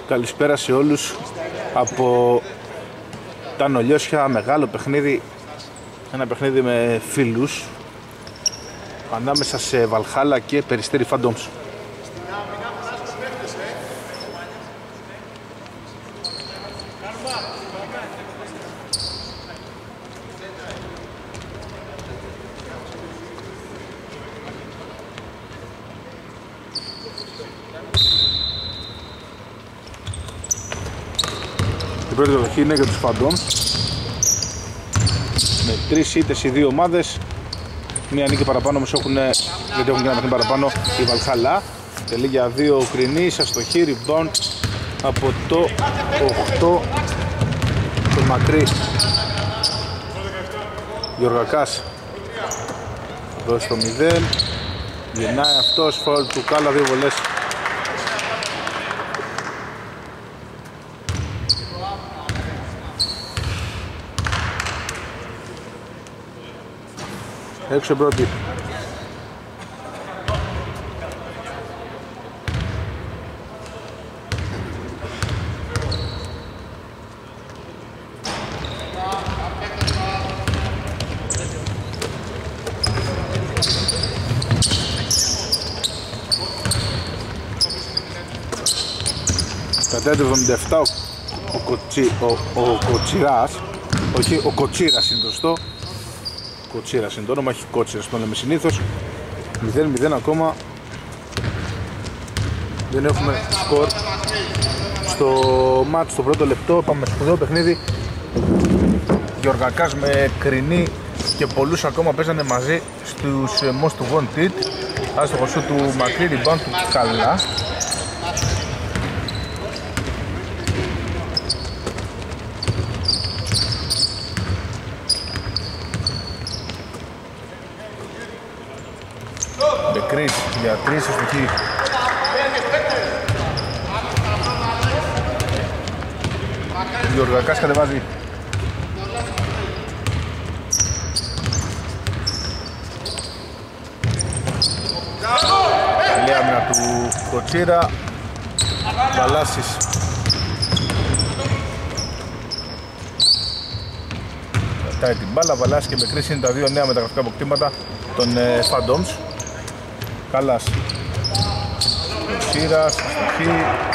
Καλησπέρα σε όλους από τα Νολιώσια, μεγάλο παιχνίδι, ένα παιχνίδι με φίλους ανάμεσα σε Βαλχάλα και Περιστέρι Φάντομς. Η πρώτη κατοχή είναι για τους Φάντομς με 3 ήττες οι δύο ομάδες. Μία νίκη παραπάνω όμως έχουν, γιατί έχουν και ένα παιχνίδι παραπάνω, η Βαλχάλα. Τελεί για 2 ο Κρινής, αστοχή, rebound από το 8 το μακρύ Γιωργακάς εδώ στο 0. Γυρνάει αυτός, φάουλ του Κάλα, 2 βολές. Έξω πρώτη. Κατά το 77 ο Κοτσιράς, όχι ο Κοτσίρας είναι το σωστό. Κοτσίρας είναι το όνομα, έχει Κότσιρας το λέμε συνήθως. 0-0 ακόμα. Δεν έχουμε σκορ στο μάτς στο πρώτο λεπτό. Πάμε στο σπουδαίο παιχνίδι. Γιωργακάς με Κρινή και πολλούς ακόμα παίζανε μαζί στους Most Wanted. Άστοχο σου του μακρύ, rebound του Καλά. Μπεκρής για 3 αστοχή. Γιωργακάς κατεβάζει. Καλή άμυνα του Κοτσίρα. Βαλάσης. Κρατάει την μπάλα, Βαλάσης και Μπεκρής είναι τα δύο νέα μεταγραφικά αποκτήματα των Φάντομς. Καλάς, Κοτσίρας, αστοχή.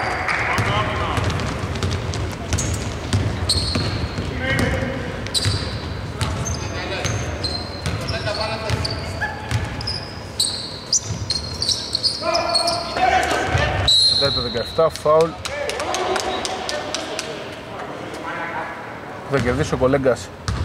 Το 17, φάουλ. Θα κερδίσει ο Κολέγκας.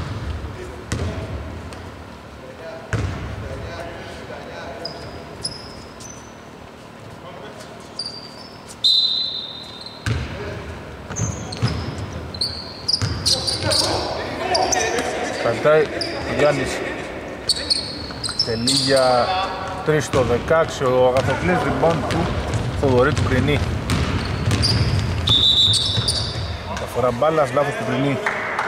Κρατάει ο Γιάννης. Τελεί για 3 στο 16 ο Αγαθοκλής, rebound του Θοδωρή του Κρινή. Μεταφορά μπάλας, λάθος του Κρινή.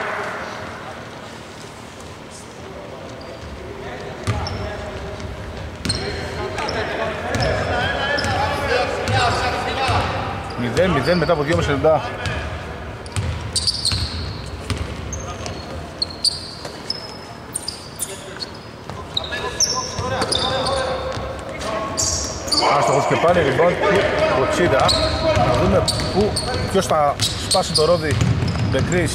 Μηδέν μετά από 2,5 λεπτά. Άστοχος και πάλι, rebound του Κοτσίρα. Να δούμε ποιος θα σπάσει το ρόδι. Μπεκρής.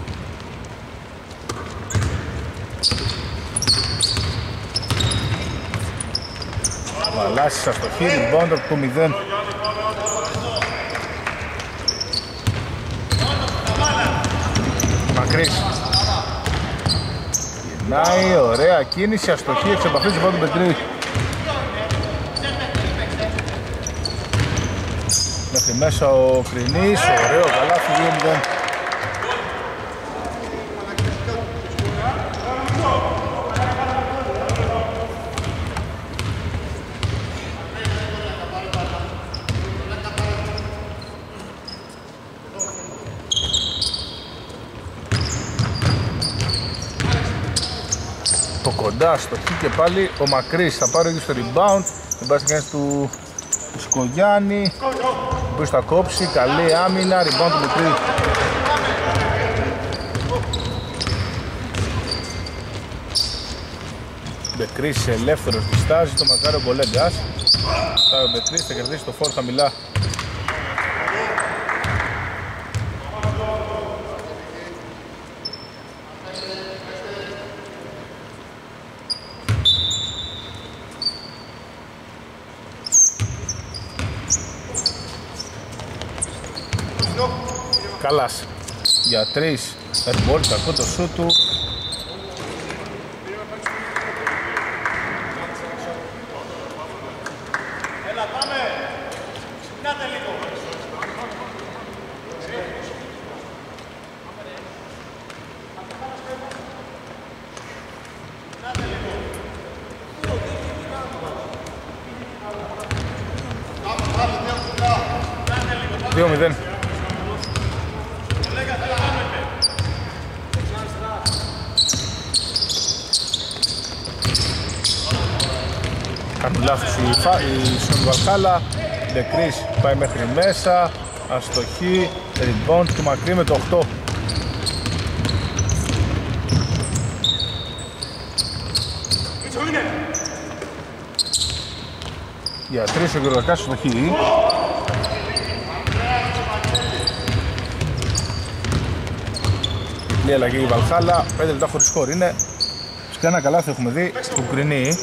Βαλάσης αστοχή, rebound από το 0. Μακρύς. Γυρνάει, ωραία κίνηση, αστοχή, εξ επαφής rebound του Μπεκρή. Μέχρι μέσα ο Κρινής, ωραίο καλάθι, 2-0. Το κοντά στο χ και πάλι ο Μακρύς θα πάρει στο rebound. Δεν πάει στη του Σκογιάννη. οποίος θα κόψει, καλή άμυνα, rebound του Μικρή. Μπεκρής ελεύθερος διστάζει, το μακάρι ο Κολέγκας. Τώρα ο Μπεκρής θα κερδίσει το φόρ χαμηλά. Καλάς για 3, airball, κακό το σούτ του. Κάνουν λάθος η Σον Βαλχάλα. Μπεκρής πάει μέχρι μέσα, αστοχή, rebound του Μακρύ με το 8. Για 3 ο Γεωργακάς αστοχή. Λίγη αλλαγή η Βαλχάλα, 5 λεπτά χωρίς σκορ είναι. Και ένα καλάθι έχουμε δει του Κρινή.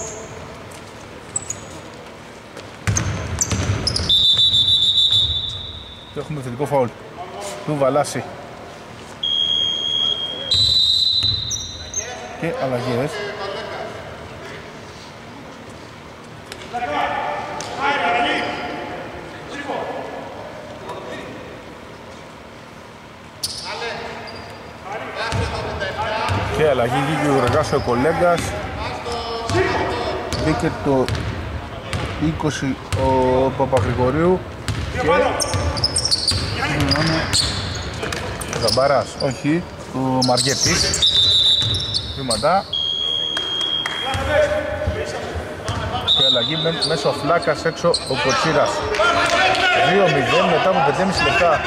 Και έχουμε θετικό φαουλ του Βαλάση. Και αλλαγές. Και αλλαγή βγήκε ο Γεωργάς ο Κολέγκας. Μπήκε το 20 ο Παπαγρηγορίου. Και ο Ζαμπάρας, όχι, ο Μαργέτης. Βήματα. Και αλλαγή μέσω φλάκας έξω ο Κοτσίρας. 2-0 μετά από 5,5 λεπτά.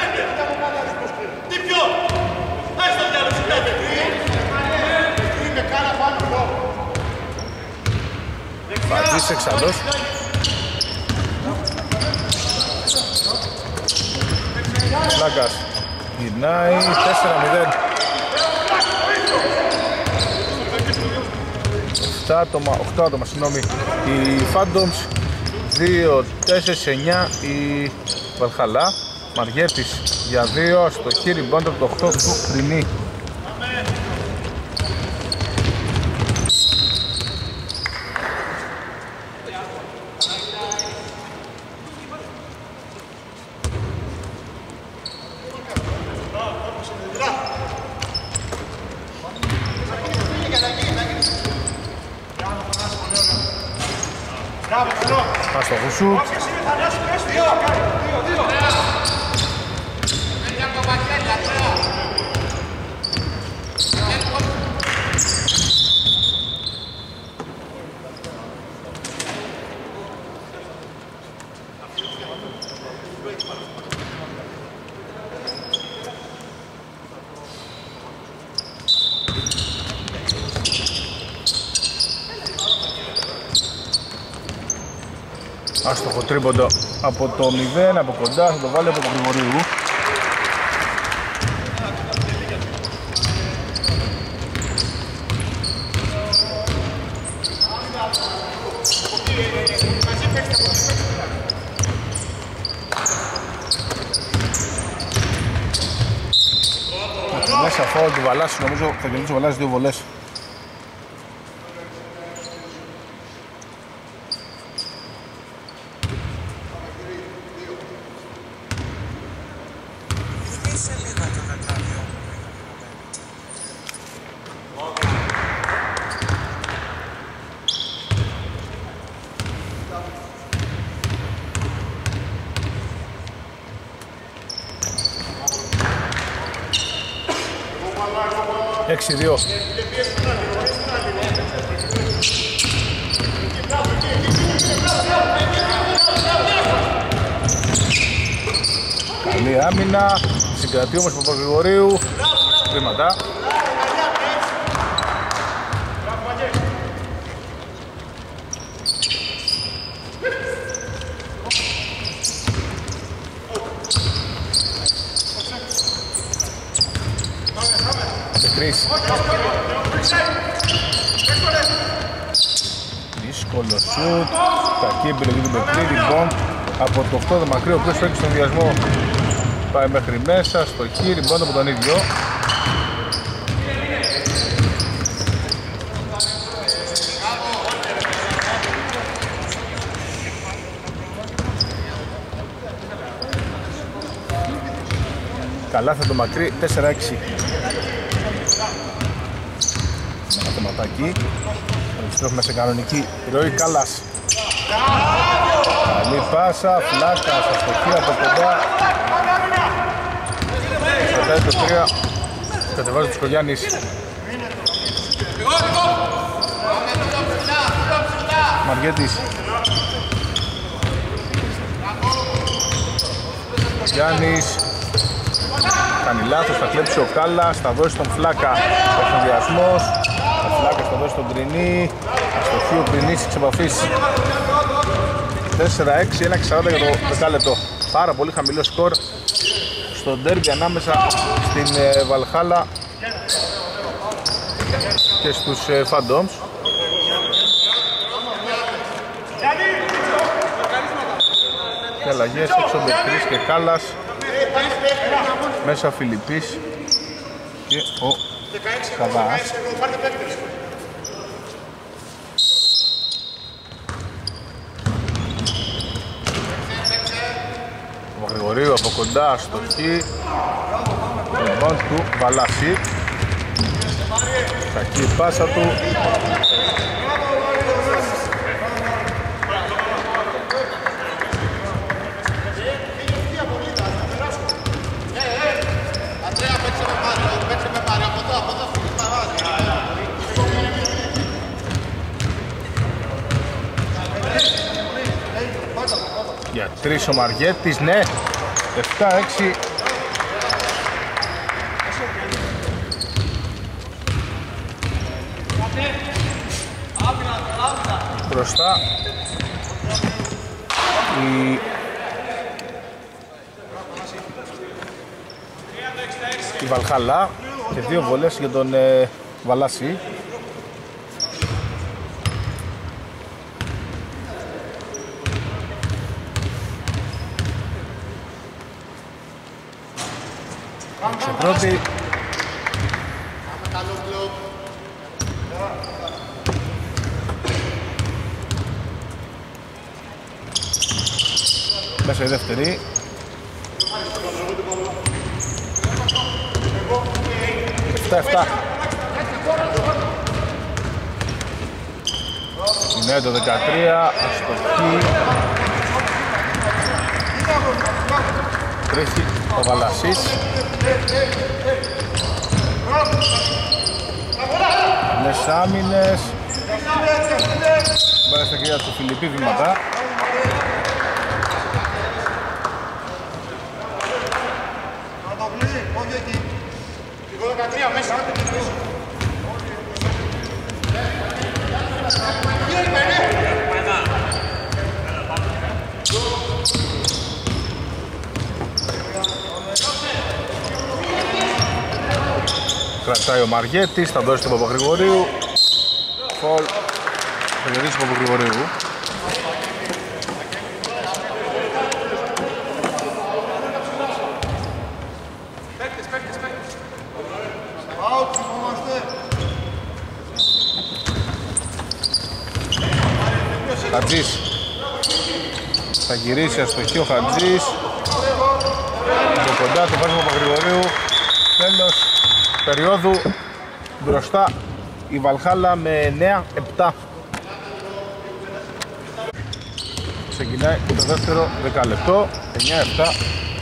Φατζής εξαλλός. Φλάκας γυρνάει, 4-0. 8 άτομα, συγγνώμη, οι Phantoms, 2-4-9 η Βαλχαλά. Μαργέτης για 2, αστοχή, rebound από το 8 του Κρινή. Άστοχο σουτ. Άστοχο τρίποντο από το 0, από κοντά, θα το βάλει από το Γρηγορίου. Μέσα φάουλ του Βαλάση, νομίζω θα κερδίσει ο Βαλάσης 2 βολές. Έξι-δύο. άμυνα, συγκρατεί όμως Παπαγρηγορίου, βήματα. Τεκρής. Δύσκολο σουτ, κακή επιλογή του Μπεκρή, λοιπόν από το 8 το μακρύ, ο οποίος φέρνει στον διασμό, πάει μέχρι μέσα, στο χείρι, λοιπόν από τον ίδιο. Καλά θα το μακρύ, 4-6. Ένα θεματάκι. Επιστρέφουμε σε κανονική ροή. Κάλλας. Καλή πάσα, Φλάκα, αστοχή από κοντά. Κρατάει το 3. Κατεβάζει τους Κογιάννης. Μαριέτης. Γιάννης. Κάνει λάθος, θα κλέψει ο Κάλλας, θα δώσει τον Φλάκα ο συνδυασμός. Ο Φλάκας θα δώσει τον Γκρινή, αστοχή ο Γκρινής εξ επαφής. 4-6, 1-40 για το δεκάλεπτο. Πάρα πολύ χαμηλό σκορ στο ντέρμπι ανάμεσα στην Βαλχάλα και στους Phantoms. Και αλλαγές έξω Μπεκρής και Κάλλας. Μέσα Φιλιππής και ο Καβάς. Ο Γρηγορίου από κοντά στο χι. Rebound του Βαλάση. Κακή πάσα του. Για 3 ο Μαριέτης, ναι, 7-6. Μπροστά η Βαλχάλα και 2 βολές για τον Βαλάση. Πρώτη. Μέσα η δεύτερη. Εφτά. Είναι το 13, αστοχή. Τρέχει ο Βαλασής. Μεσάμινες. Μπάλα στα κυρία του Φιλιππή, βήματα. Κρατάει ο Μαριέτης, θα δώσει τον Παπαγρηγορίου. Φολ, θα γυρίσει τον Παπαγρηγορίου. Χατζής θα γυρίσει αστοχή ο Χατζής. Από κοντά το βάζει ο Παπαγρηγορίου. Τέλος περίοδου, μπροστά η Βαλχάλα με 9-7. Ξεκινάει το δεύτερο δεκάλεπτο, 9-7.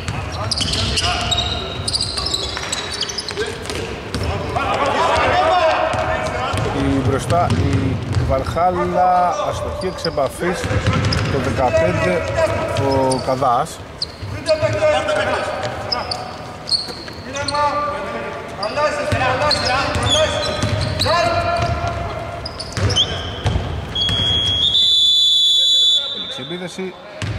Μπροστά η Βαλχάλα, αστοχή εξ επαφής, το 15 ο Καδάς. Έληξε επίδεση.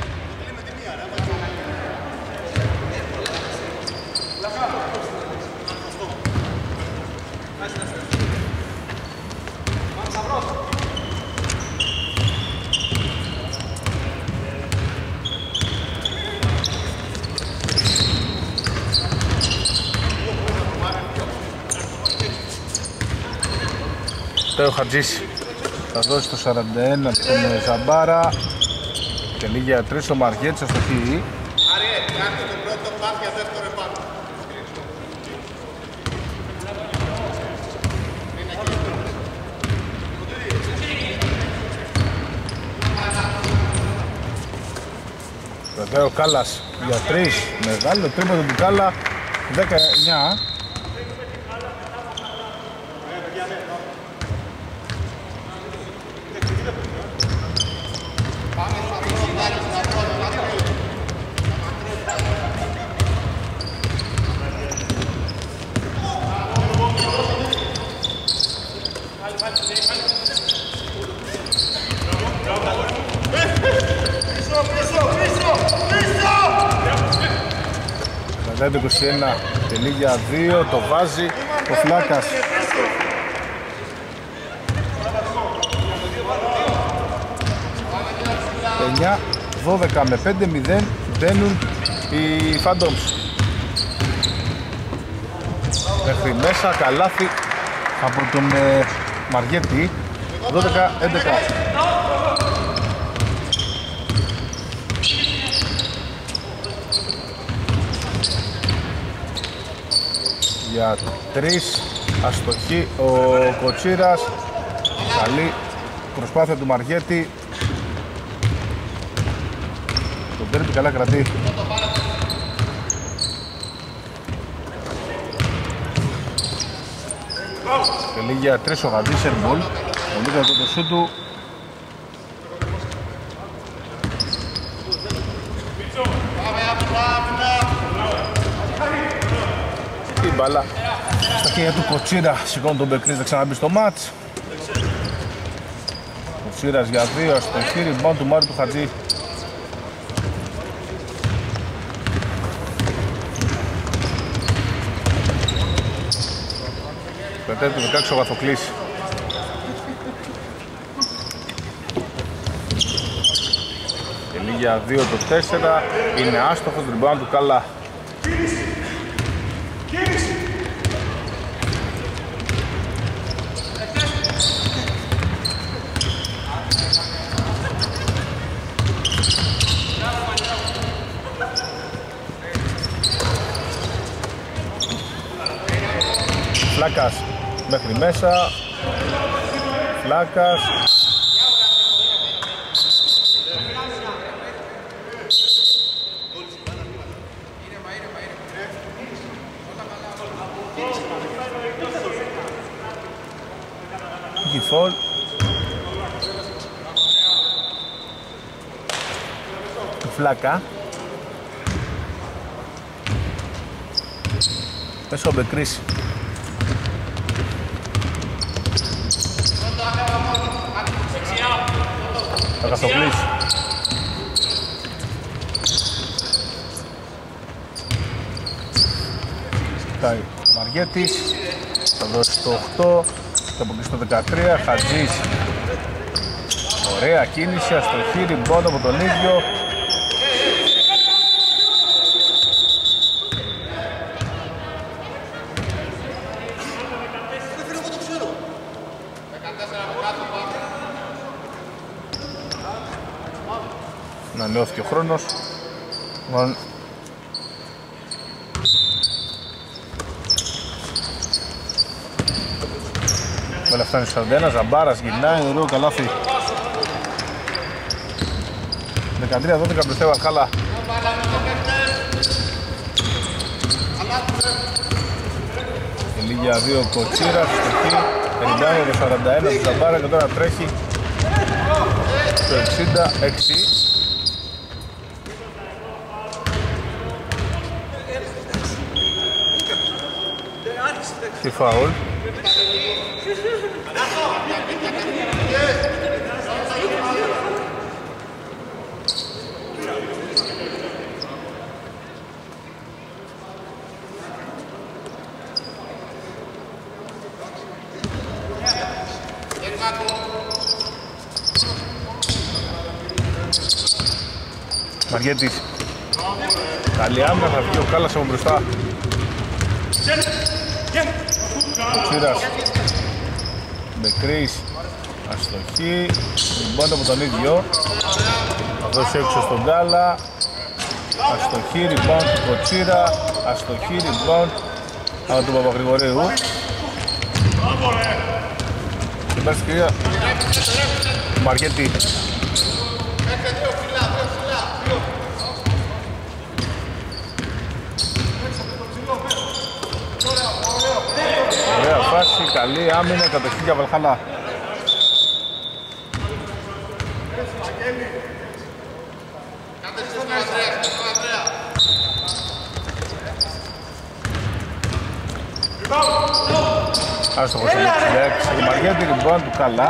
Ο Χατζής θα δώσει το 41 τον Ζαμπάρα και λίγη για 3 ο Μαργέτης στο χεί. Βέβαια ο Κάλλας για 3, μεγάλο τρίποντο του Κάλλα, 19. Το 21 τελεί για 2, το βάζει ο Φλάκας. 9-12 με 5-0 μπαίνουν οι Phantoms. Μέχρι μέσα καλάθι από τον Μαργέτη. 12-11. Για 3 αστοχή ο Κοτσίρας. Καλή προσπάθεια του Μαργέτη. Τον τέρπι καλά κρατεί. Τελεί για 3 ο Γαντής Ερμπολ. Πολύ καλό το σούτ του. Η μπάλα στα χέρια του Κοτσίρα, σηκώνει τον Μπεκρής να ξαναμπεί στο μάτς. Κοτσίρας για 2 στο χείρι, μπαν του Μάρου του Χατζή. Πετάει του 16 ο Βαθοκλής. Τελεί για 2 το 4, είναι άστοχος, τριμπάν του Κάλλα. Φλάκας μέχρι μέσα. Φλάκας. Έχει φολ. Φλάκα. Πέσω ο Μπεκρής. Αγαθοκλής. Κοιτάει ο Μαργέτης. Θα δώσει το 8. Θα αποκλείσει το 13. Χατζής. Ωραία κίνηση. Αστοχή. Ριμπόντ από τον ίδιο. Να νιώθηκε ο χρόνος. Μέλα φτάνει στο 41, Ζαμπάρας γυρνάει, ωραίο καλάθι. 13-12 μπροστά Βαρχάλα. Τελεί για 2 Κοτσίρας, στοχή, 51 το 41 του Ζαμπάρα και τώρα τρέχει το 66. και φάουλ. Μαριέτης. Καλή άμυνα, θα βγει ο Κάλλας από μπροστά. Τσίρας. Μπεκρής. Αστοχή. Ριμπόντ από τον ίδιο. Θα δώσει έξω στον Κάλλα. Αστοχή, ριμπόντ του Κοτσίρα. Αστοχή, ριμπόντ από τον Παπαγρηγορίου. Και πέρασε κυρία Μαριέτη. Ωραία φάση, καλή άμυνα, κατοχή για Βαλχάλα. Άστοχος ο Λέξ, η Μαριέτη, ριμπάν του καλά.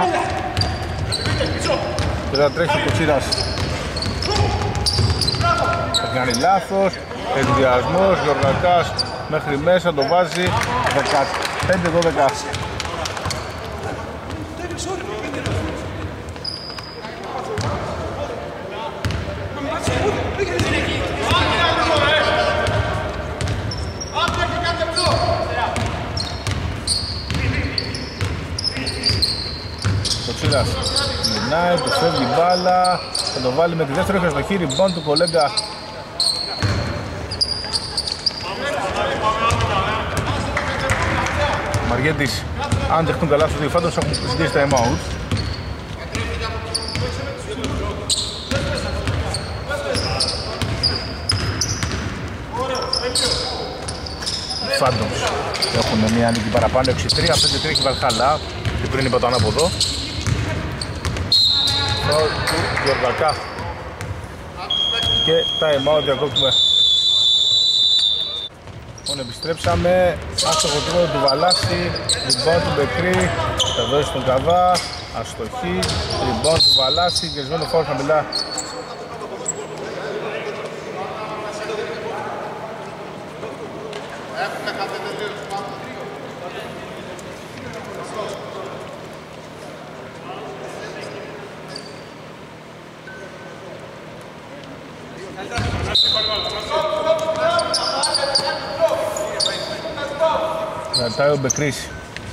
Και θα τρέχει ο Κουτσίρας. Θα κάνει λάθος, ενδιασμός, Γιωργακάς μέχρι μέσα, το βάζει 15-12. Κοτσίρας γυρνάει, του φεύγει μπάλα, θα το βάλει με τη δεύτερη όχθη στο χείρι, μπον του κολέγκα. Μαριέτης, αν δεχτούν καλά στους δύο φάντος έχουν ζητήσει τα time out. Φάντος έχουν μια νίκη παραπάνω, 63, 5-3 έχει Βαλχάλα και πριν είπα το ανάποδο. Του Γιωργακά και time out διακόπτουμε. Επιστρέψαμε, άστοχο τρόπο του Βαλάση, ριμπόν του Μπεκρή, θα δώσει στον Καβά, αστοχή, ριμπόν του Βαλάση, γεσμένο φόρ χαμηλά. Κρατάει ο Μπεκρής.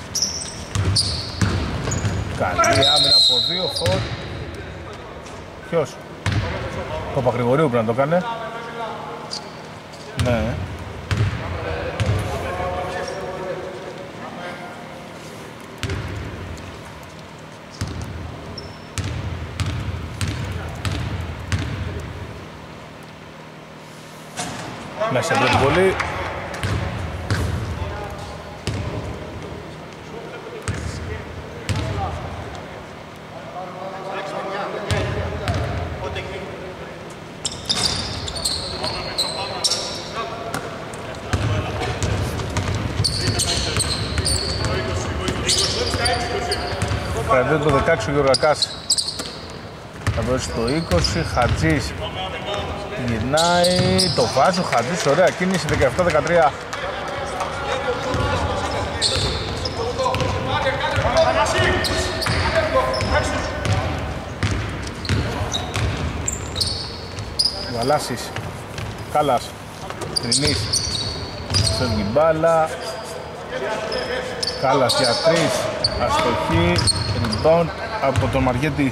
Καλή άμυνα από δύο, φόρ. Ποιος? Το Παπαγρηγορίου πρέπει να το κάνει. Ναι. Μέσα από την βολή. Κρατάει το 16 ο Γιωργακάς. Θα δώσει το 20, Χατζής γυρνάει, το βάζει ο Χατζής, ωραία κίνηση, 17-13. Βαλάσης, Κάλλας, Τρινής, φεύγει μπάλα, Κάλλας για 3, αστοχή, rebound από τον Μαριέτη.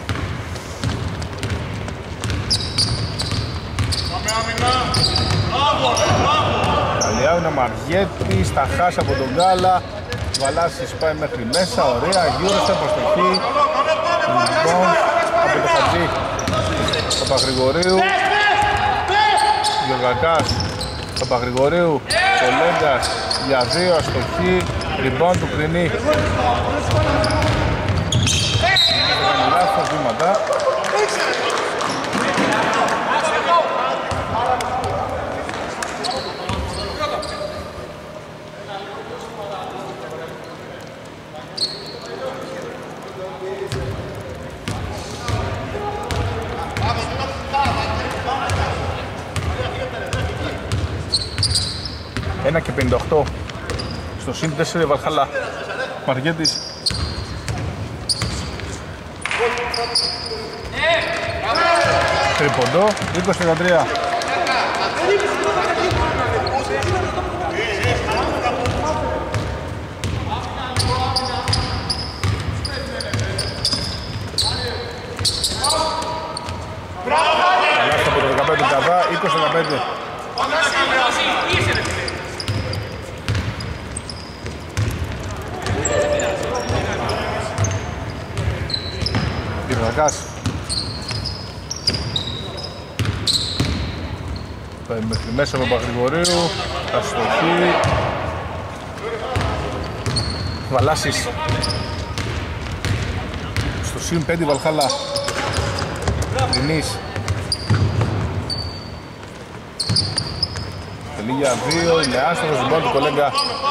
Καλή άμυνα, Μαριέτης, θα χάσει από τον Γκάλα. Βαλάσης πάει μέχρι μέσα, ωραία, γιούρεσε, προστοχή. Rebound από τον Χατζή. Παπαγρηγορίου. Γιωργακάς, Παπαγρηγορίου, Κολέγκας για 2, αστοχή. Rebound του Κρινή. Λάθος βήματα. 1 και 58 στο συν 4 η Βαλχάλα. Μαργέτης. Τρίποντο, 20-13. Αλλάξτε από το 15 καβά, 20-15. Κυριακάς. Πάει μέχρι μέσα από Παπαγρηγορίου, αστοχή. Βαλάσης. Στο συν 5 Βαλχάλα. Δινής. Τελεί για 2, είναι άστοχος στην του κολέγκα.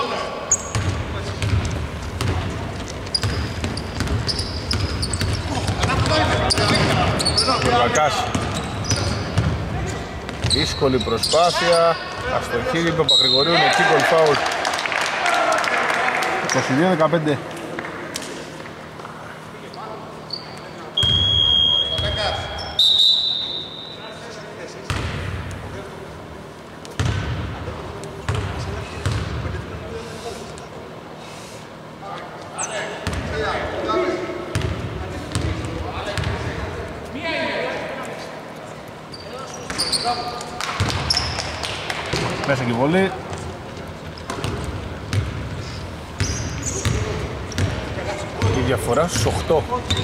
Κυριακάς. Δύσκολη προσπάθεια. Αστοχή, Παπαγρηγορίου, είναι εκεί κολφάουλ. 22-15. Μέσα και βολή. Η διαφορά στους 8.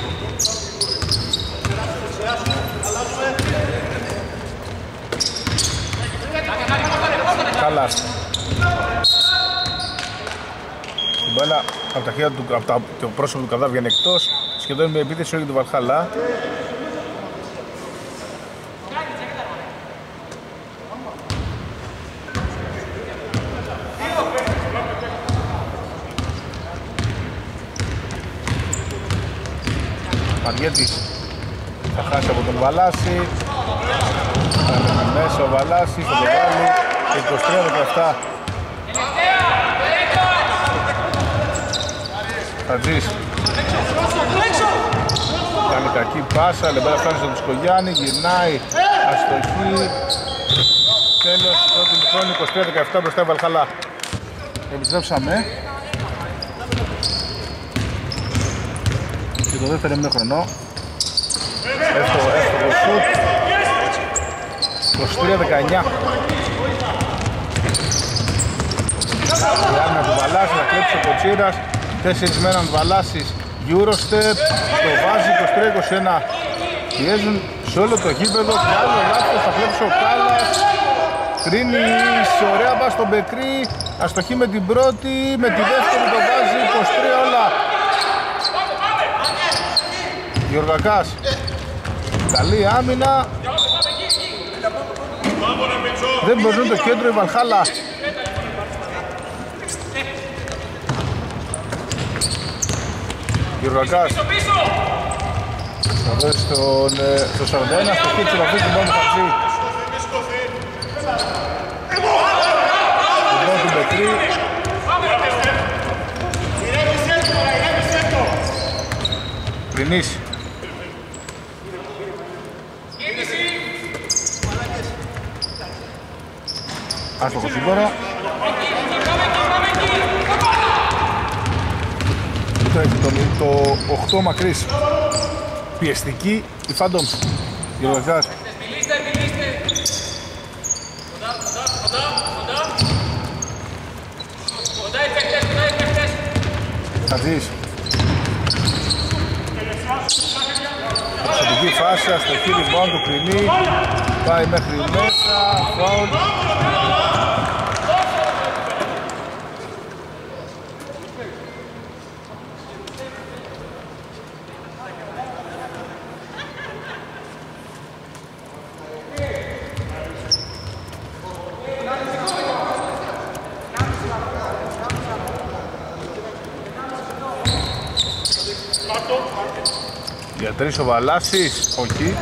Κάλλας. Την μπάλα από τα χέρια του, από το πρόσωπο του Καδά βγαίνει εκτός. Σχεδόν με επίθεση όλη του Βαλχάλα. Μαριέτης θα χάσει από τον Βαλάση. Θα είναι μέσα ο Βαλάσης, θα το βάλει. 23-17. Χατζής. Κάνει κακή πάσα, λεμπέρα φτάνει στον Τουσκογιάννη, γυρνάει, αστοχή. Τέλος, πρώτη μικρόνη, 23-17 μπροστά η Βαλχάλα. Επιστρέψαμε. Και το δεύτερο ημίχρονο. Εύστοχο σουτ. 23-19. Η άμυνα του Βαλάση, θα κλέψει ο Κοτσίρας. 4 μέναν Βαλάσης, Eurostep, το βάζει 23-21. Πιέζουν σε όλο το γήπεδο και άλλο λάθος, θα κλέψει ο Κάλλας. Κρίνει σε ωραία πας στον Μπεκρή, αστοχή με την πρώτη, με τη δεύτερη το βάζει 23 όλα. Γιωργακάς, καλή άμυνα. Δεν μπορούν το κέντρο η Βαλχάλα. Γιωργακάς θα δώσει στο 41, στο χείρι του Βαφή την πόνη Χατζή. Την πόνη του Μπεκρή. Πρινής. Άστοχο σύμπορα. Το 8 μακρύς. Πιεστική η Phantoms. Γεωργιάς. Χατζής. Προσωπική φάση, στο χείλη μπαν του Κρινή. Πάει μέχρι μέσα, φάουλ. Για τρεις ο Βαλάσης, όχι.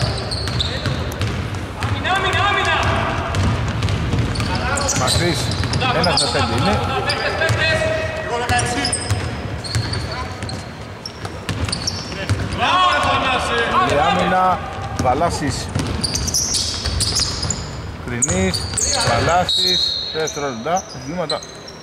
Μακρύς. Ένας με 5 είναι. Η άμυνα, Βαλάσης, Κρινής, Βαλάσης, 4 λεπτά, βήματα.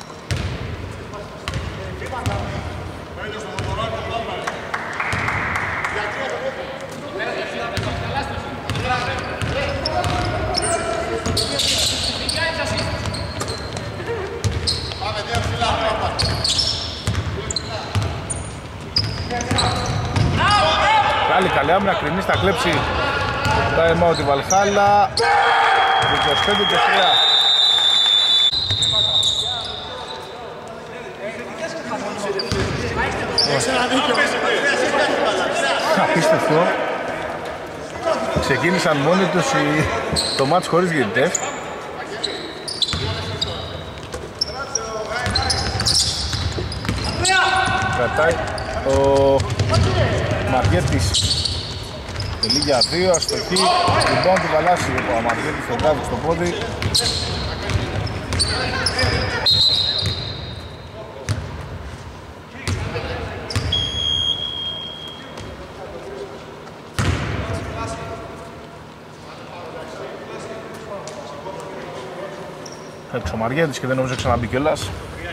Καλή άμυνα, Κρινής θα κλέψει time out η Βαλχάλα. 25-23. Απίστευτο. Ξεκίνησαν μόνοι τους το μάτς χωρίς διαιτητές. Κρατάει ο Μαριέτης. Τελεί για 2, αστοχή. Λοιπόν του Βαλάση ο Μαριέτης τον τράβει στο πόδι. Έξω ο Μαριέτης και δεν νομίζω ξαναμπεί κιόλας.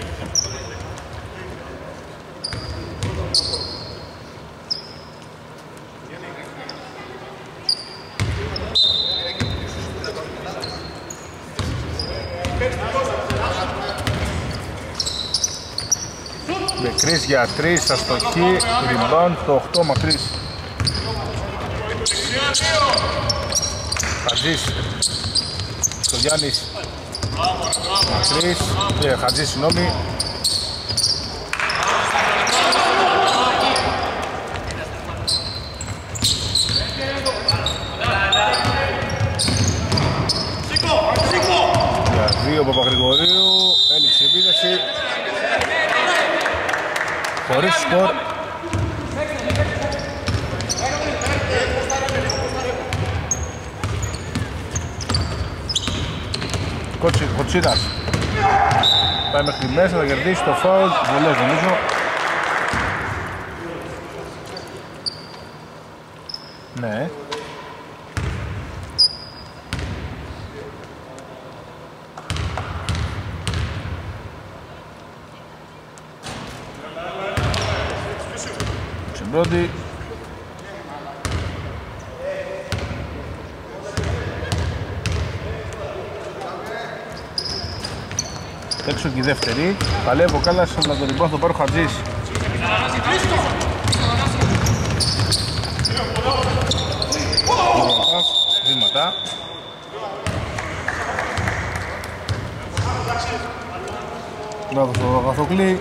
Μακρύς για 3, αστοχή, rebound το 8, Μακρύς. Χατζής, στο Γιάννης. Μακρύς, Χατζής, συγγνώμη. Για 2, Παπαγρηγορίου, έλειξε η επίθεση. Χωρίς σκορ. Κοτσίδας πάει μέχρι μέσα, θα κερδίσει το φάουλ. Βολές νομίζω. Ναι. Πρώτη. Έξω και η δεύτερη. Παλεύει ο Κάλλας, αλλά το λοιπόν θα πάρει ο Χατζής. Βήματα. Μπράβο στο Αγαθοκλή.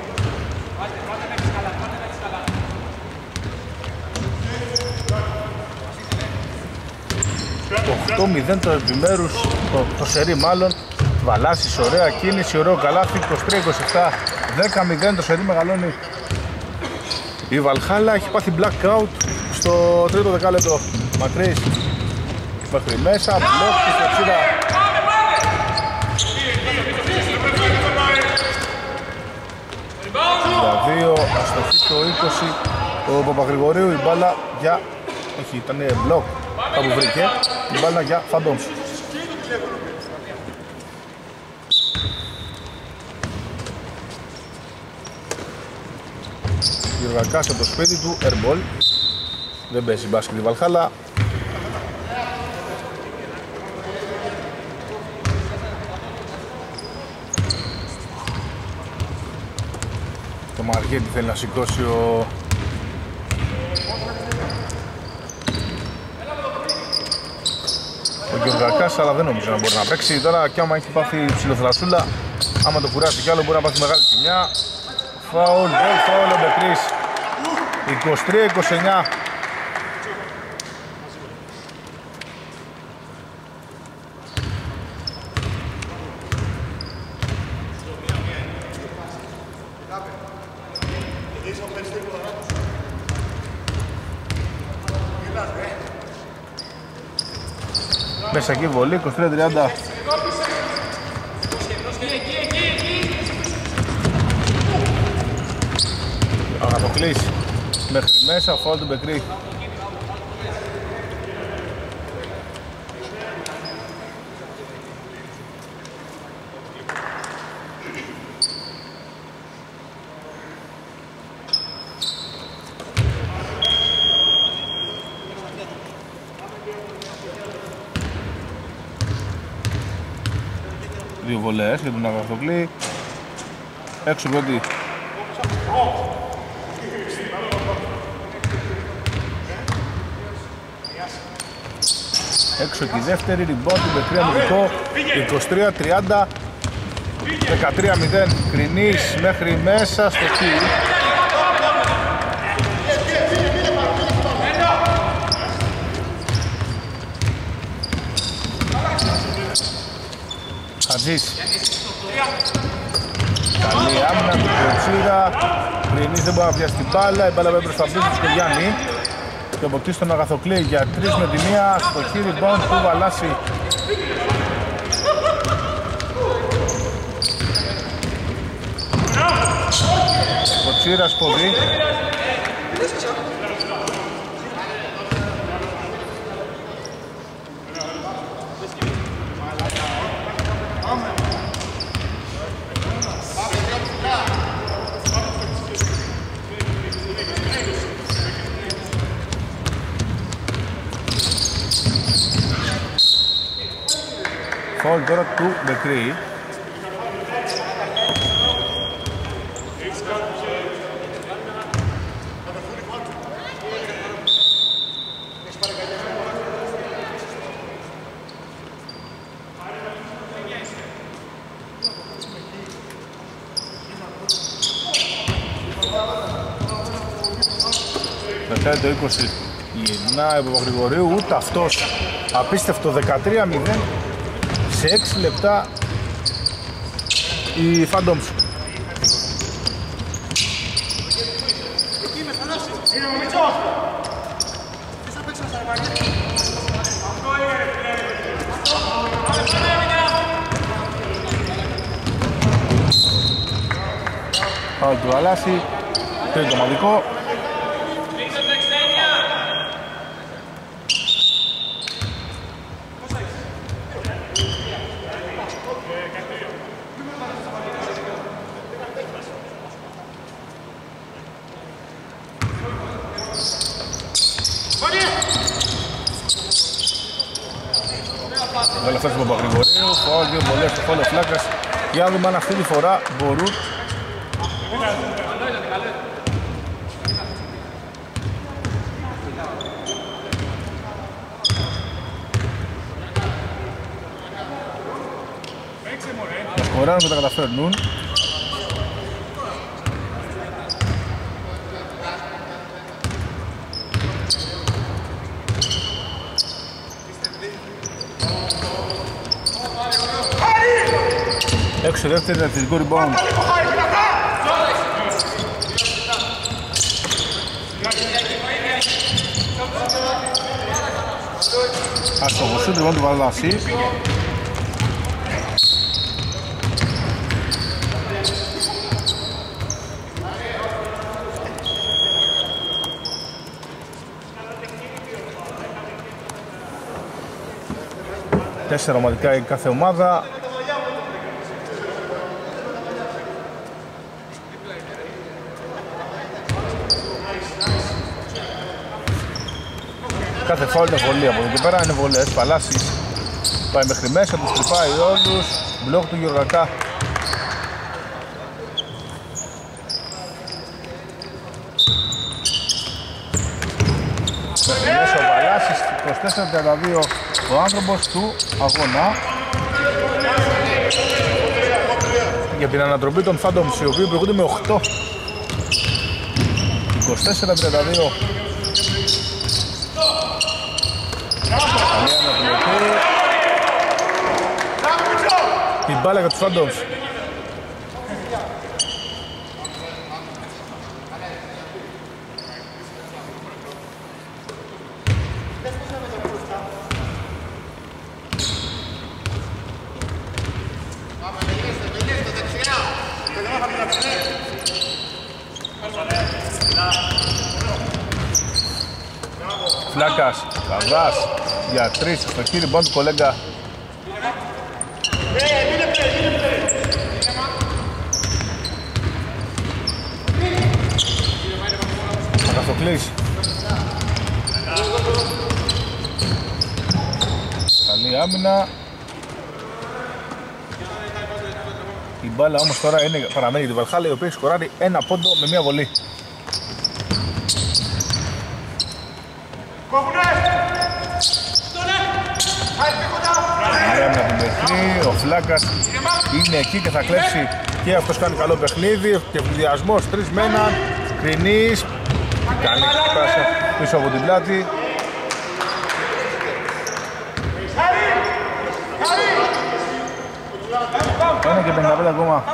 8-0 το επιμέρους, το σερί μάλλον. Βαλάσης, ωραία κίνηση, ωραίο καλάθι, 23-27, 10-0 το σερί μεγαλώνει. Η Βαλχάλα έχει πάθει blackout στο τρίτο δεκάλεπτο. Μακρύς μέχρι μέσα, μπλοκ της Κοτσίδα. Για 2, αστοχή το 20, ο Παπαγρηγορίου, η μπάλα για... όχι, ήταν μπλοκ, κάπου βρήκε, η μπάλα για Φαντόμς. Γεωργακάς από το σπίτι του, airball. Δεν παίζει μπάσκετ η Βαλχάλα. Το Μαριέτη θέλει να σηκώσει ο Γεωργακάς, αλλά δεν νομίζω να μπορεί να παίξει. Τώρα κι άμα έχει πάθει ψιλοθρασούλα, άμα το κουράσει κι άλλο μπορεί να πάθει μεγάλη ζημιά. Φάουλ, γκολ, φάουλ ο Μπεκρής. 23-29. Μέσα εκεί βολή, 23-30. Αγαθοκλής μέχρι μέσα, φάουλ του Μπεκρή. Δύο βολές για τον Αγαθοκλή. Έξω πρώτη. Έξω και η δεύτερη, rebound του Μπεκρή αμυντικό, 23-30, 13-0, Κρινής μέχρι μέσα στο χείλ. Χατζής. Καλή άμυνα του Κοτσίρα, Κρινής δεν μπορεί να πιάσει την μπάλα, η μπάλα πάει προς τα πίσω του Γιάννη. Και αποκτήσει τον Αγαθοκλή για 3 με τη 1 στο χείρι rebound του Βαλάση. Κοτσίρας ποδί. Φάουλ τώρα του Μπεκρή. Πετάει το 20. Γυρνάει από Παπαγρηγορίου, ούτε αυτός. Απίστευτο 13-0. Σε 6 λεπτά η Phantoms. Φάουλ του Αλάση, τρίτο ομαδικό. Βάλε αυτός του Παπαγρηγορίου, φάουλ, δύο βολές στο φόλο Φλάκας. Για να δούμε αν αυτή τη φορά μπορούν να σκοράρουν και τα καταφέρνουν. Έξω δεύτερη αθλητικό rebound. Αστοχο σούτ rebound του Βαλάση. Τέσσερα ομαδικά η κάθε ομάδα. Κάθε φάουλ είναι βολή, από εδώ και πέρα είναι βολές. Παλάσης πάει μέχρι μέσα, τους τρυπάει όλους. Μπλοκ του Γιωργακά. Μέχρι μέσα ο Παλάσης, 24-32 ο άνθρωπος του αγώνα. Για την ανατροπή των Phantoms, οι οποίοι προηγούνται με 8. 24-32. Η μπάλα για τους Phantoms. Φλάκας, Καβάς για 3 στο χείρι μπον του κολέγκα. Ακαθοκλής. Καλή άμυνα. Η μπάλα όμως τώρα παραμένει τη Βαλχάλα, η οποία έχει σκοράρει ένα πόντο με μία βολή. Ο Φλάκας είναι εκεί και θα κλέψει και αυτός κάνει καλό παιχνίδι και ευδιασμός 3 με 1. Κρινής κάνει πάσα πίσω από την πλάτη. Ένα και 55 ακόμα.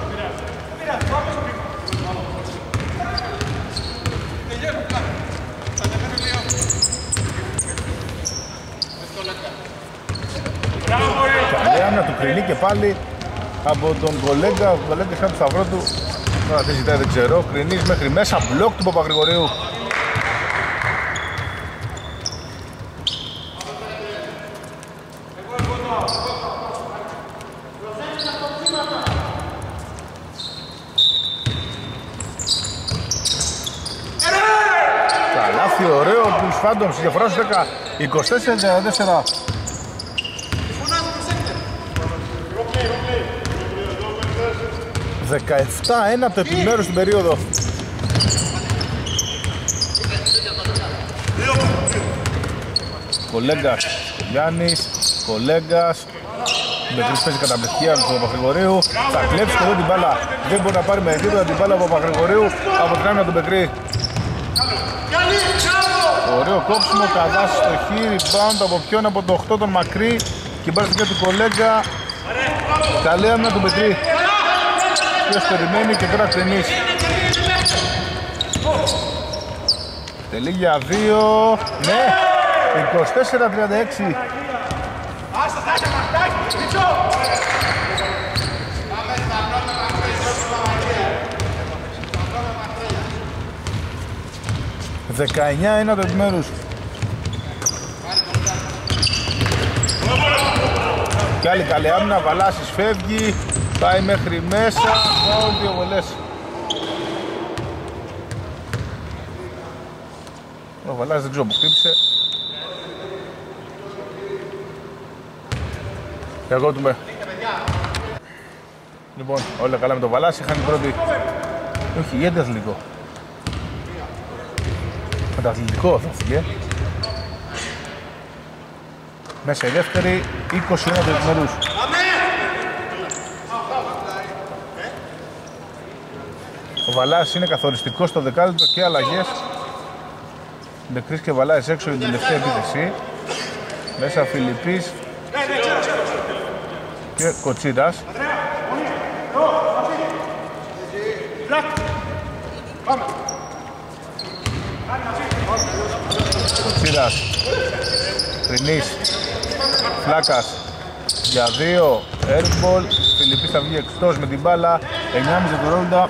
Καλή άμυνα του Κρινή και πάλι από τον κολέγκα. Ο κολέγκας κάνει το σταυρό του. Τώρα τι ζητάει δεν ξέρω. Κρινής μέχρι μέσα. Μπλοκ του Παπαγρηγορίου. Καλάθι ωραίο του Phantoms. Διαφορά στους 10. 24-34. 17-1 από το επιμέρους στην περίοδο. Κολέγκας, Γιάννης, Κολέγκας. Μπεκρής παίζει καταπληκτικά του Παπαγρηγορίου. Θα κλέψει και εδώ την μπάλα. Δεν μπορεί να πάρει με τίποτα την μπάλα από Παπαγρηγορίου. Από την άμυνα του Μπεκρή. Ωραίο κόψιμο, Καβάς στο χείρι. Μπάντ από ποιον, από το 8 τον Μακρύ. Και μπάλα στην του Κολέγκα. Καλή άμυνα του Μπεκρή. Ποιος περιμένει και τώρα Κρινής. Τελεί για 2. Ναι, 24-36. 19-1 το επιμέρους. Κι άλλη καλή άμυνα, Βαλάσης φεύγει. Πάει μέχρι μέσα, φάουλ, 2 βολές. Ο Βαλάς δεν ξέρω που χτύπησε. Και εγώ του με. Λοιπόν, όλα καλά με τον Βαλάση, χάνει πρώτη. Όχι, γιατί αθλητικό. Με το αθλητικό θα φύγε. Μέσα η δεύτερη, 21 του επιμέρους. Ο Βαλάς είναι καθοριστικός στο δεκάλεπτο και αλλαγές. Μπεκρής και Βαλάς έξω για την τελευταία επίθεση. Μέσα Φιλιππής και Κοτσίδας. Κοτσίδας, Κρινής, Φλάκας για 2, airball. Φιλιππής θα βγει εκτός με την μπάλα. 9,5 δευτερόλεπτα.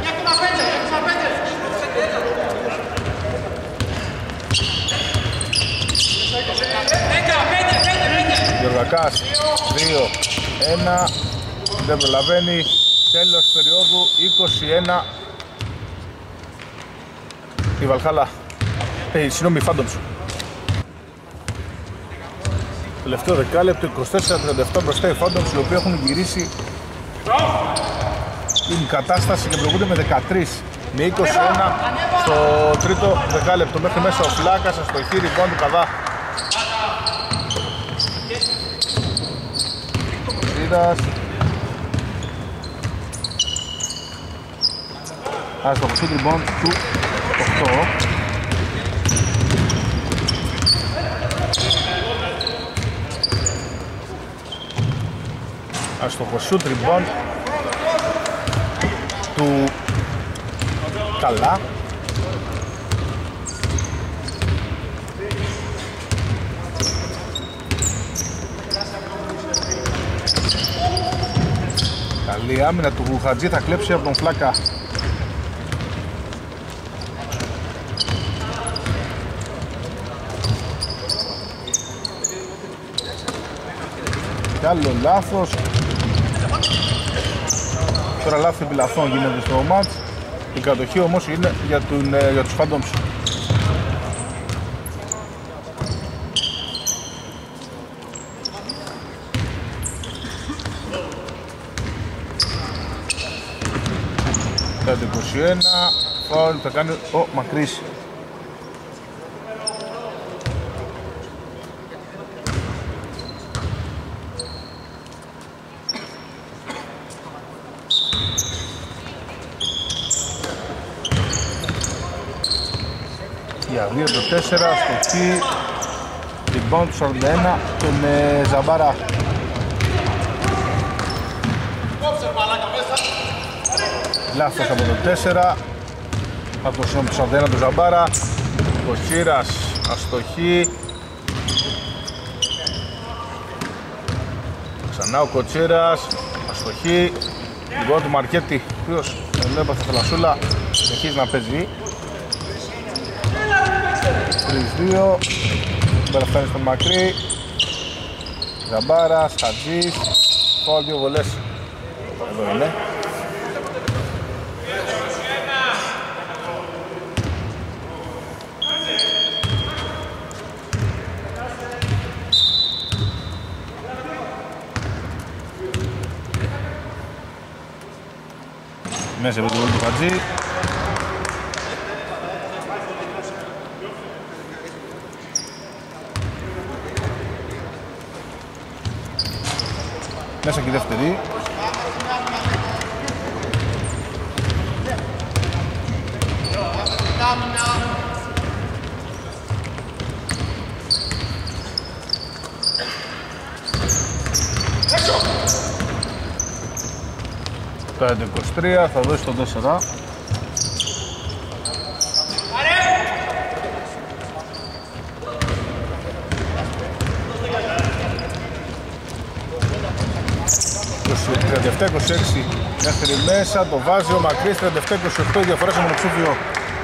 Γεωργακάς, 2-1, δεν προλαβαίνει, τέλος περίοδου, 21 η Βαλχάλα, συγγνώμη, η Phantoms. Τελευταίο δεκάλεπτο, 24-37 μπροστά οι Phantoms, οι οποίοι έχουν γυρίσει την κατάσταση και προηγούνται με 13 με 21 στο τρίτο δεκάλεπτο. Μέχρι μέσα ο Φλάκας, στο χείρι πάνω του Καβά. Άρα στο χωσού τριμπών του 8. Άρα στο χωσού τριμπών του καλά. Καλή άμυνα του Χατζή, θα κλέψει από τον Φλάκα. και άλλο λάθος. Τώρα λάθη επί λαθών γίνονται στο μάτς. Η κατοχή όμως είναι για τους Phantoms. Το 21, φάουλ θα κάνει ο Μακρύς. Για 2 το 4, στο χ, rebound του 41 τον Ζαμπάρα. Λάθος από το 4, από το σύνολο του 41 του Ζαμπάρα. Κοτσίρας αστοχή. Ξανά ο Κοτσίρας αστοχή. Λίγο του Μαρκέτη, ο οποίος έπαθε θαλασσούλα, συνεχίζει να παίζει. 3-2, τώρα φτάνει στον Μακρύ. Ζαμπάρας, Χατζής, φάουλ, 2 βολές. Εδώ είναι. Μέσα από το βόλιο του Χατζή. Μέσα και η δεύτερη. Το 23 θα δώσει το 4. Το 37-26 μέχρι μέσα, το βάζει ο Μακρύς. 37-28 η διαφορά σε μονοψήφιο.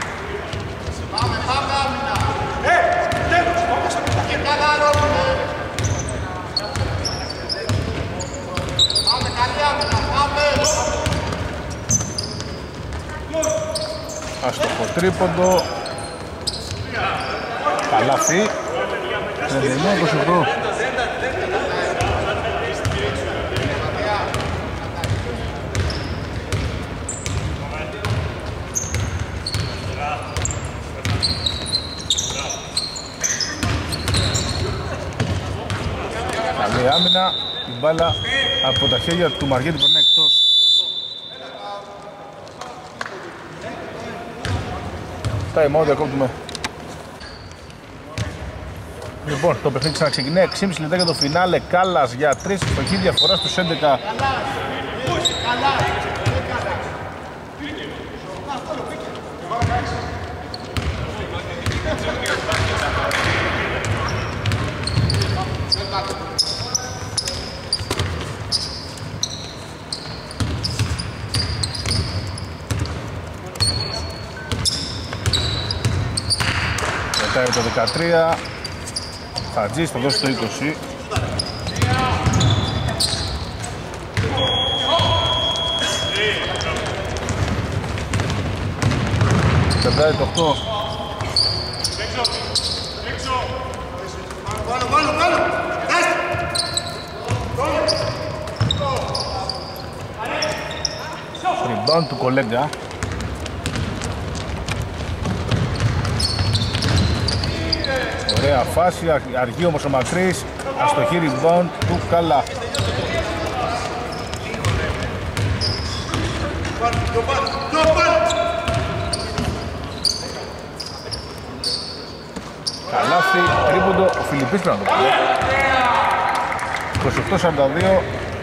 Αστοχο τρίποντο. Καλάθι. 39-28. Καλή άμυνα. Η μπάλα από τα χέρια του Μαργέτη περνάει εκτός. Time out, διακόπτουμε. Λοιπόν, το παιχνίδι ξαναξεκινάει. 6,5 λεπτά για το φινάλε. Κάλλας για 3, στοχή, διαφορά στους 11. Μετάει το 13. Χατζής θα δώσει το 20. Μετάει το 8. Rebound του Κολέγκα. Ωραία φάση, αργεί όμως ο Μακρύς. Αστοχή rebound του Καλά. Καλάθι, τρίποντο, ο Φιλιππής πρέπει να το πει. 28-42.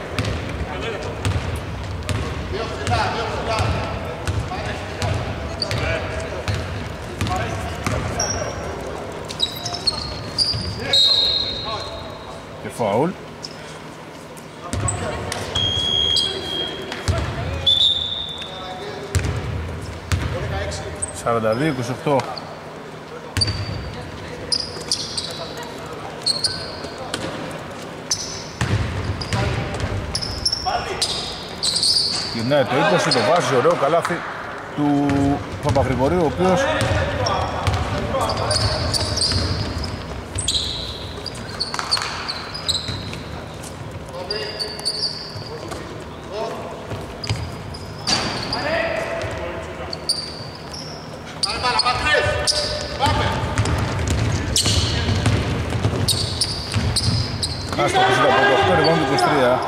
Και φάουλ. Σαράντα 28. Ναι, το 20 το βάζει, ωραίο καλάθι του Παπαγρηγορίου, ο οποίος άστοχος ήταν από το 8, λοιπόν του 23.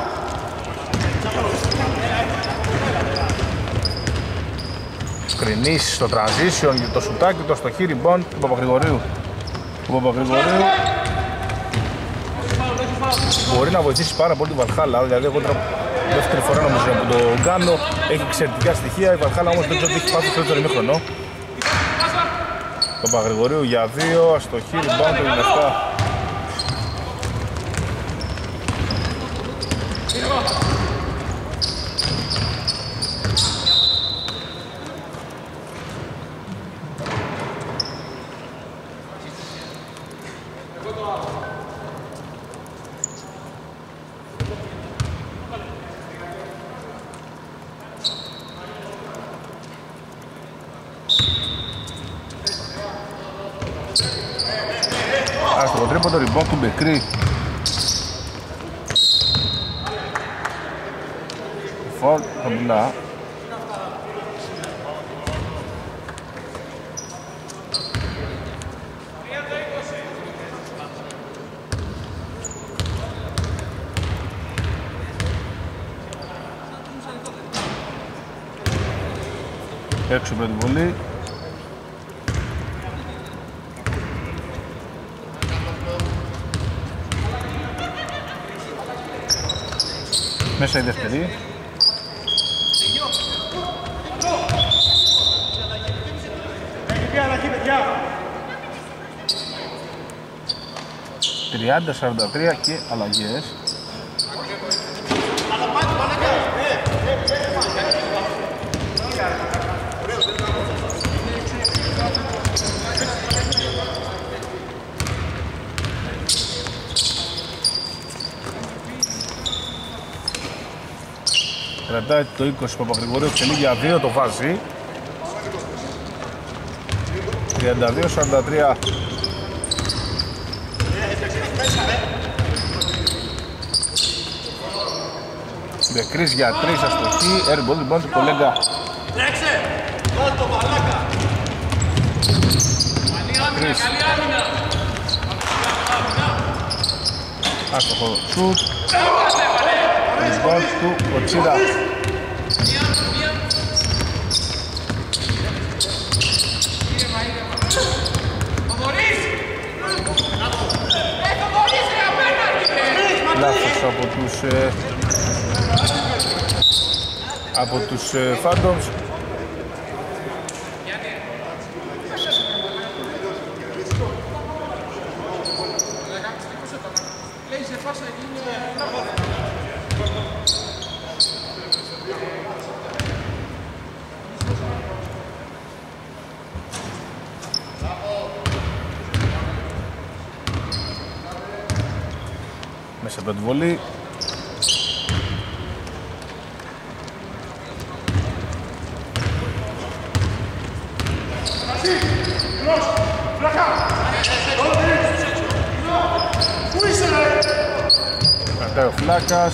Κρινής στο transition για το σουτάκι, το στο χείρι μπον του Παπαγρηγορίου. Ο Παπαγρηγορίου μπορεί να βοηθήσει πάρα πολύ τη Βαλχάλα, δηλαδή εγώ δεύτερη φορά νομίζω που το κάνω, έχει εξαιρετικά στοιχεία, η Βαλχάλα όμως δεν ξέρω τι έχει πάθει στο δεύτερο ημίχρονο. Παπαγρηγορίου για 2, αστοχή, rebound το 27. Άστοχο τρίποντο, rebound του Μπεκρή. Φολ, χαμηλά. Έξω πρώτη βολή. Μέσα η δεύτερη. Τριάντα, 43 και αλλαγές. Κρατάει το 20 Παπαγρηγορίου, εξελίγει για 2, το βάζει. 32-43. Μπεκρής για 3, αστοχή, airball, λοιπόν του κολέγκα. Τρέξε! Δώσ' το μαλάκα! Καλή άμυνα! Άστοχο σουτ. Rebound του Κοτσίρα. Λάθος από τους Phantoms. Μέσα από την βολή. Κρατάει ο Φλάκας.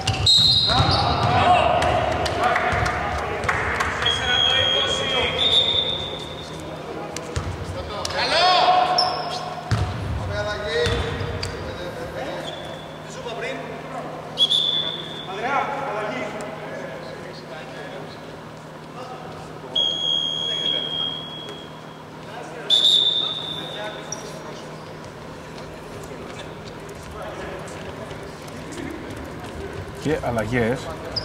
Και αλλαγές.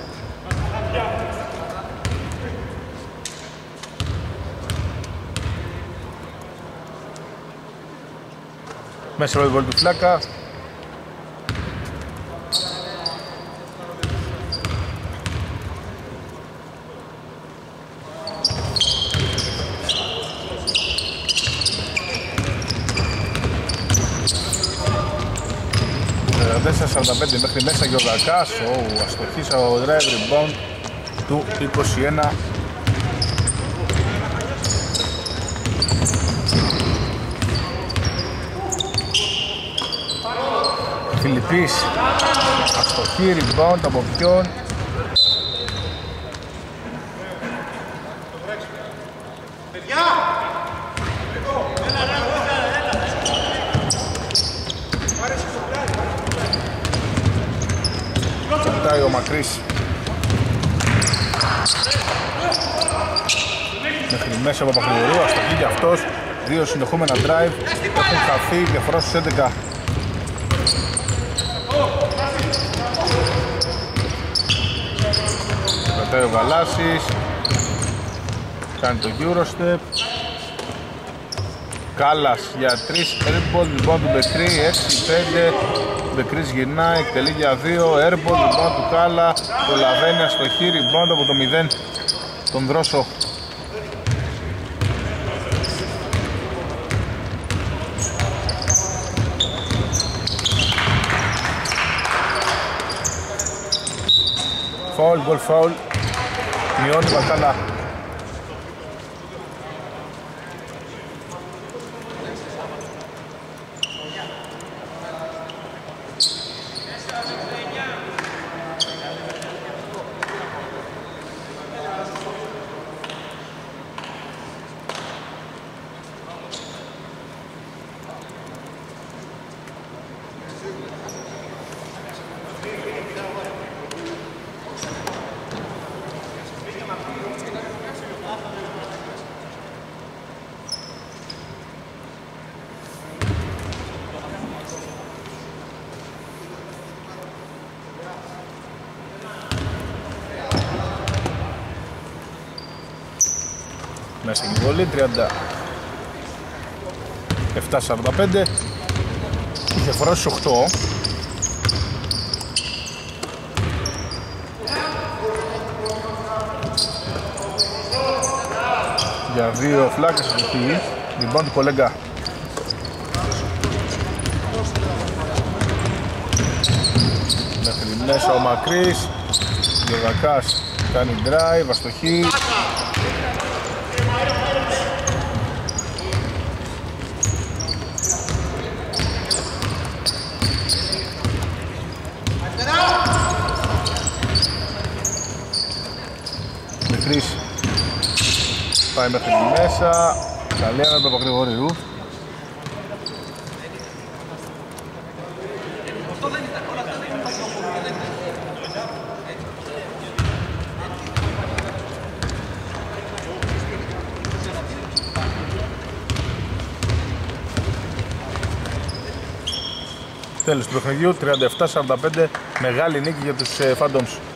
Μέσα από την βολή του Φλάκα. Μέσα 45 μέχρι μέσα Γιωργακάς, αστοχής ο drive rebound του 21. Φιλιππής, αστοχή, rebound από ποιον? Κοιτάει ο Μακρύς μέχρι μέσα από Παπαγρηγορίου, αστοχή και αυτός. Δύο συνεχόμενα drive έχουν χαθεί, διαφορά στους 11. Κρατάει ο Γαλάσης, κάνει το Eurostep. Κάλλας για 3, airball, λοιπόν του Μπεκρή, 6-5. Μπεκρής γυρνάει, εκτελεί για 2, airball, λοιπόν του Κάλλα. Προλαβαίνει αστοχή, rebound από το 0 τον Δρόσο. Foul, goal foul. Μειώνει η Βαλκάλα. Μέσα στην βολή, 37-45. Η διαφορά στους 8. Για 2 φλάκες από εκεί. Λοιπόν του κολέγκα. Μέχρι μέσα ο Μακρύς. Γεωργακάς κάνει drive, αστοχή. Μικρής πάει μέχρι μέσα. Καλή άμενα του Παπαγρηγορίου. Τέλος του παιχνιδιού, 37-45, μεγάλη νίκη για τους Phantoms.